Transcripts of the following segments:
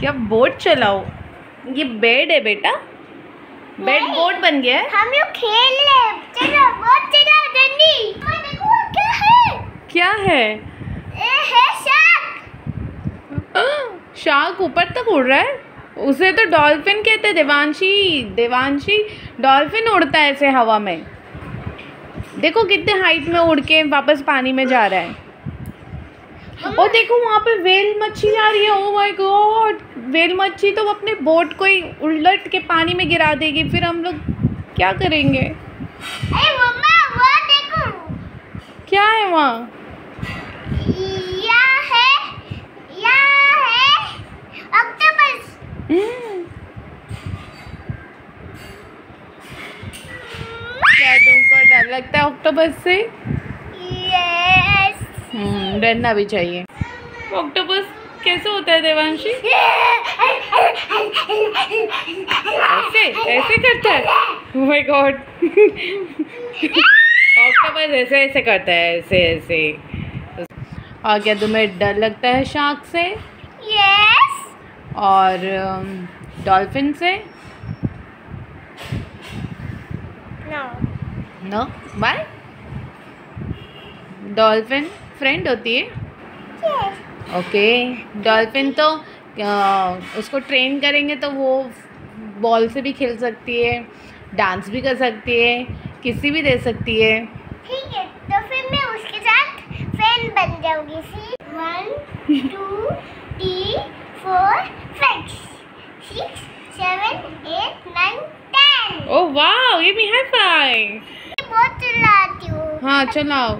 क्या बोट चलाओ? ये बेड है बेटा, बेड बोट बन गया है। हम लोग खेल रहे, चलो बोट चलाओ जल्दी। देखो क्या है? क्या है? ये है शार्क। शार्क ऊपर तक उड़ रहा है। उसे तो डॉल्फिन कहते हैं देवांशी। देवांशी, डॉल्फिन उड़ता है ऐसे हवा में। देखो कितने हाइट में उड़ के वापस पानी में जा रहा है। और देखो वहाँ पे वेल मच्छी जा रही है। ओ माय गॉड, वेल मच्छी तो अपने बोट को ही उलट के पानी में गिरा देगी। फिर हम लोग क्या करेंगे? अरे मम्मा वो देखो। क्या है वहाँ? या है ऑक्टोपस। क्या तुमको डर लगता है ऑक्टोपस से? यस। डरना भी चाहिए। ऑक्टोपस कैसे होता है देवांशी? ऐसे ऐसे करता है? ओह माय गॉड, ऑक्टोपस ऐसे ऐसे करता है, ऐसे ऐसे। और क्या तुम्हें डर लगता है शार्क से? यस। और डॉल्फिन से? No. No, bye. Dolphin friend होती है। यस। ओके, डॉल्फिन तो उसको ट्रेन करेंगे तो वो बॉल से भी खेल सकती है, डांस भी कर सकती है, किसी भी दे सकती है। ठीक है, तो फिर मैं उसके साथ फ्रेंड बन जाऊंगी। 1 2 3 4 5 6 7 8 9 10। ओह वाह, गिव मी हाई फाइव। बहुत चिल्लाती हूँ। हाँ चलाओ।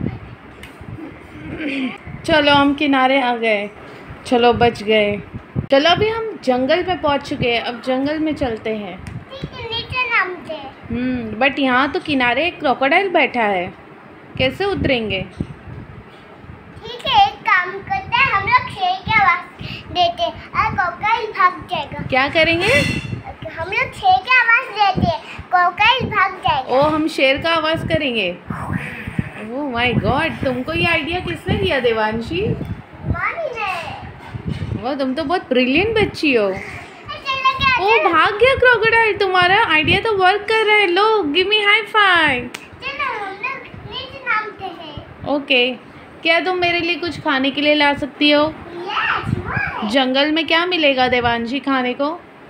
चलो हम किनारे आ गए। चलो बच गए। चलो अभी हम जंगल में पहुंच चुके हैं। अब जंगल में चलते हैं। ठीक है, नीचे नामते। बट यहाँ तो किनारे एक क्रोकोडाइल बैठा है, कैसे उतरेंगे? ठीक है, एक काम करते हैं, हम लोग शेर की आवाज देते हैं और क्रोकोडाइल भाग जाएगा। क्या करेंगे? हम लोग शेर की आवाज देते हैं, क्रोकोडाइल भाग जाएगा। ओ, हम शेर का आवाज़ करेंगे। ओह माय गॉड, तुमको ये आइडिया किसने दिया देवांशी? मानी ने। वो तुम तो बहुत ब्रिलियंट बच्ची हो। चलो क्या? ओ भाग गया क्रोकोडाइल। तुम्हारा आइडिया तो वर्क कर रहा है। लो गिव मी हाई फाइव। चलो हम लोग नीचे नामते हैं। ओके, क्या तुम मेरे लिए कुछ खाने के लिए ला सकती हो? Yes, why? जंगल में क्या मिलेगा देवांशी खाने को?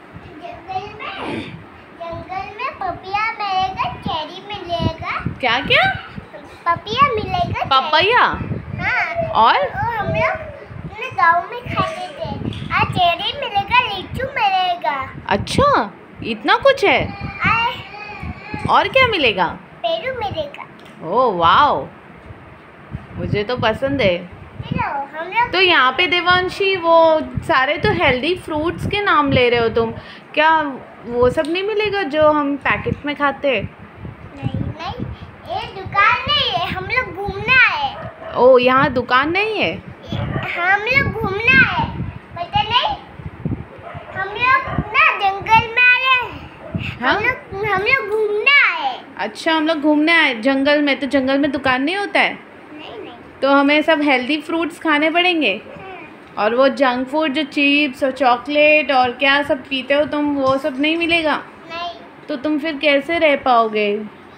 जंगल में पपिया मिलेगा, चेरी मिलेगा। क्या क्या? पपिया मिलेगा। पपैया? हाँ। और हम लोग अपने गाँव में खाते थे। और चेरी मिलेगा, लीचू मिलेगा। अच्छा, इतना कुछ है? और क्या मिलेगा? पेरू मिलेगा। ओह वाओ, मुझे तो पसंद है। चलो हम लोग। तो यहाँ पे देवांशी वो सारे तो हेल्दी फ्रूट्स के नाम ले रहे हो तुम। क्या वो सब नहीं मिलेगा जो हम पैकेट में खाते हैं? नहीं, ये दुकान नहीं है, हम लोग घूमना है। ओह, यहाँ दुकान नहीं है? हम लोग घूमना है, पता नहीं। हम लोग ना जंगल में आ रहे हैं। हाँ? हम लोग घूमना है। अच्छा, हम लोग घूमने आए जंगल में। तो जंगल में दुकान नहीं होता है? नहीं। तो हमें सब हेल्दी फ्रूट्स खाने पड़ेंगे। और वो जंक फूड जो चिप्स और चॉकलेट और क्या सब पीते हो तुम, वो सब नहीं मिलेगा? नहीं। तो तुम फिर कैसे रह पाओगे?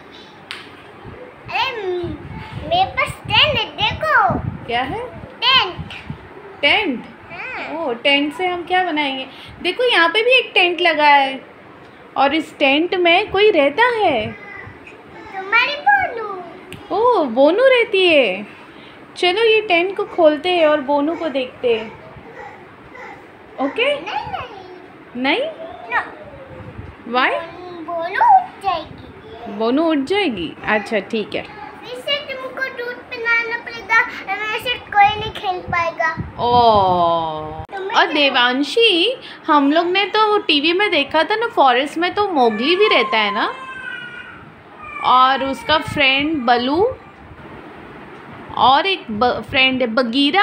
अरे मेरे पास टेंट है, देखो। क्या है? टेंट। टेंट? हाँ। ओह, टेंट से हम क्या बनाएंगे? देखो यहाँ पे भी एक टेंट लगा है और इस टेंट में कोई रहता है। तुम्हारी बोनू। ओह, बोनू रहती है। चलो ये टेंट को खोलते हैं और बोनू को देखते हैं। ओके? नहीं। नहीं? नो। वाई? बोनू उठ जाएगी। बोनू उठ जाएगी? अच्छा ठीक है। फिर से तुमको दूध पिलाना पड़ेगा, वैसे कोई नहीं खेल पाएगा। और देवांशी, हम लोग ने तो टीवी में देखा था ना, फॉरेस्ट में तो मोगली भी रहता है ना, और उसका फ्रेंड बलू, और एक फ्रेंड है बगीरा,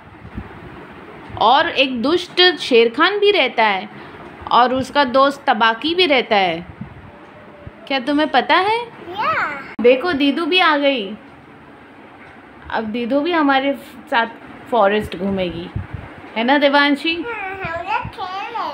और एक दुष्ट शेरखान भी रहता है, और उसका दोस्त तबाकी भी रहता है। क्या तुम्हें पता है? देखो दीदू भी आ गई। अब दीदू भी हमारे साथ फॉरेस्ट घूमेगी, है ना देवांशी? हम लोग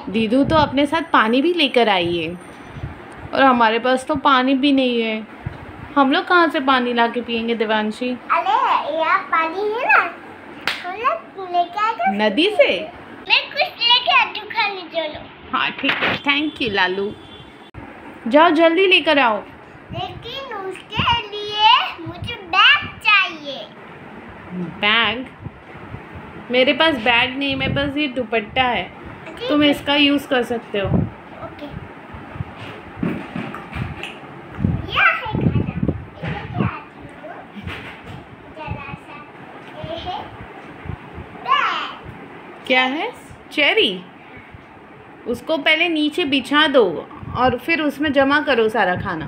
दीदू तो अपने साथ पानी भी लेकर आई है और हमारे पास तो पानी भी नहीं है। हम लोग कहाँ से पानी ला के पियेंगे देवांशी? अरे यहाँ पानी है ना, हम लोग लेके आएगा नदी से। मैं कुछ लेके आती हूँ खाने, चलो। हाँ ठीक है, थैंक यू लालू। जाओ जल्दी लेकर आओ। लेकिन उसके लिए मुझे बैग चाहिए। बैग? मेरे पास बैग नहीं, मेरे पास ये दुपट्टा है, तुम इसका यूज़ कर सकते हो। ओके। यह है खाना, लेके आती हूँ जरा सा। ये है बैग। क्या है? चेरी? उसको पहले नीचे बिछा दो और फिर उसमें जमा करो सारा खाना।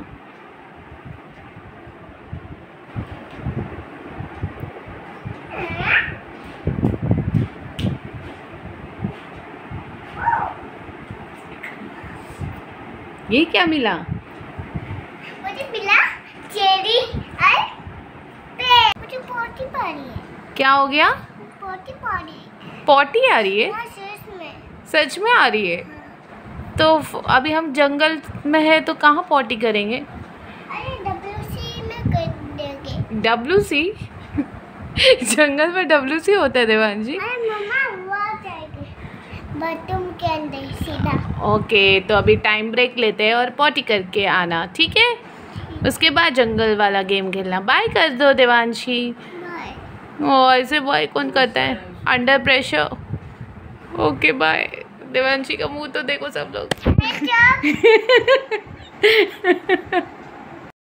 ये क्या मिला? मुझे मिला चेरी और पेड़। मुझे पोटी पड़ी है। क्या हो गया? पोटी पड़ी। पॉटी आ रही है? हाँ, सच में। सच में आ रही है? तो अभी हम जंगल में है तो कहाँ पॉटी करेंगे? अरे WC में कर देंगे। WC? जंगल में WC होता है देवांशी? अरे मम्मा वो आ जाएगी बाथरूम के अंदर सीधा। ओके, तो अभी टाइम ब्रेक लेते हैं और पॉटी करके आना, ठीक है? उसके बाद जंगल वाला गेम खेलना। बाय कर दो देवांशी। बाय। ओ ऐसे बाय कौन करता है under pressure? Okay bye. Devanshi का मुंह तो देखो सब लोग।